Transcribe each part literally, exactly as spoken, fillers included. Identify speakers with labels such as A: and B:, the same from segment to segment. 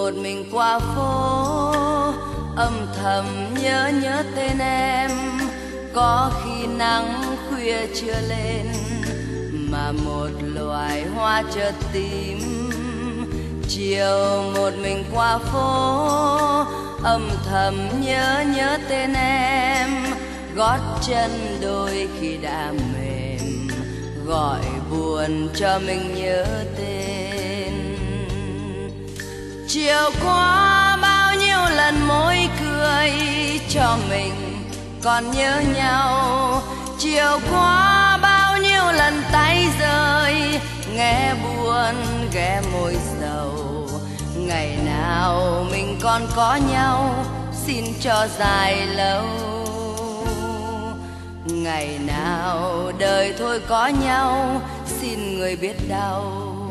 A: một mình qua phố, âm thầm nhớ nhớ tên em. Có khi nắng khuya chưa lên mà một loài hoa chợt tím. Chiều một mình qua phố, âm thầm nhớ nhớ tên em. Gót chân đôi khi đã mềm, gọi buồn cho mình nhớ tên. Chiều qua bao nhiêu lần môi cười cho mình còn nhớ nhau. Chiều qua bao nhiêu lần tay rơi nghe buồn ghé môi sầu. Ngày nào mình còn có nhau xin cho dài lâu. Ngày nào đời thôi có nhau xin người biết đau.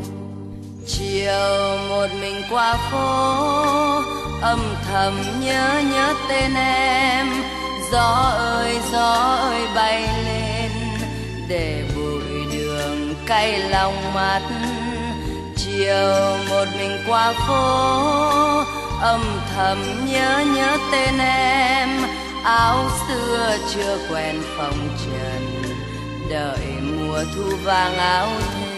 A: Chiều một mình qua phố, âm thầm nhớ nhớ tên em. Gió ơi gió ơi bay lên để bụi đường cay lòng mắt. Chiều một mình qua phố, âm thầm nhớ nhớ tên em. Áo xưa chưa quen phong trần, đợi mùa thu vàng áo thêm.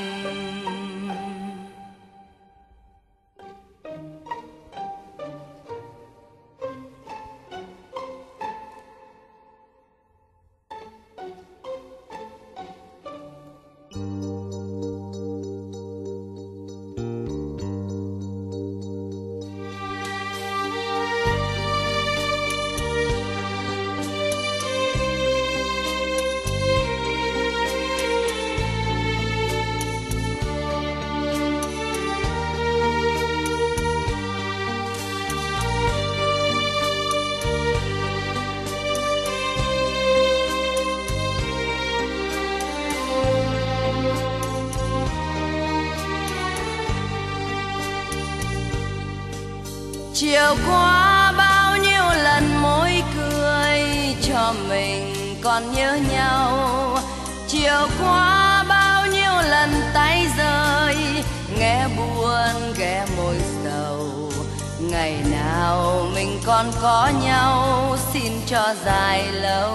A: Chiều qua bao nhiêu lần môi cười cho mình còn nhớ nhau. Chiều qua bao nhiêu lần tay rơi nghe buồn ghé môi sầu. Ngày nào mình còn có nhau xin cho dài lâu.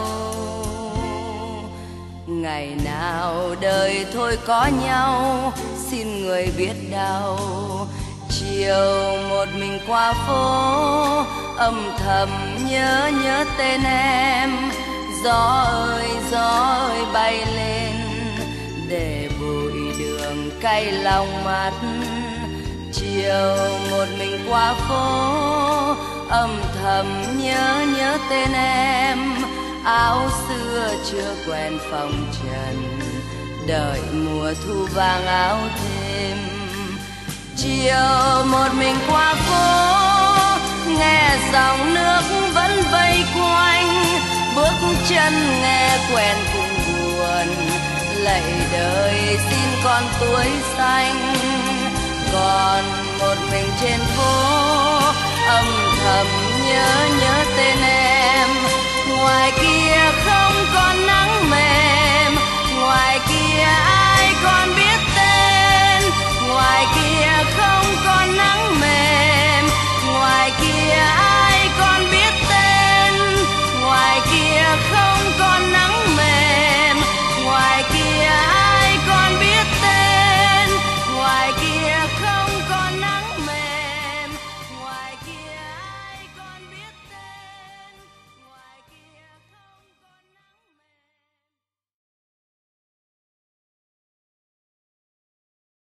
A: Ngày nào đời thôi có nhau xin người biết đau. Chiều một mình qua phố, âm thầm nhớ nhớ tên em. Gió ơi gió ơi bay lên để bụi đường cay lòng mắt. Chiều một mình qua phố, âm thầm nhớ nhớ tên em. Áo xưa chưa quen phong trần, đợi mùa thu vàng áo thêm. Chiều một mình qua phố, nghe dòng nước vẫn vây quanh. Bước chân nghe quen cùng buồn, lạy đời xin con tuổi xanh. Còn một mình trên phố, âm thầm nhớ nhớ tên em.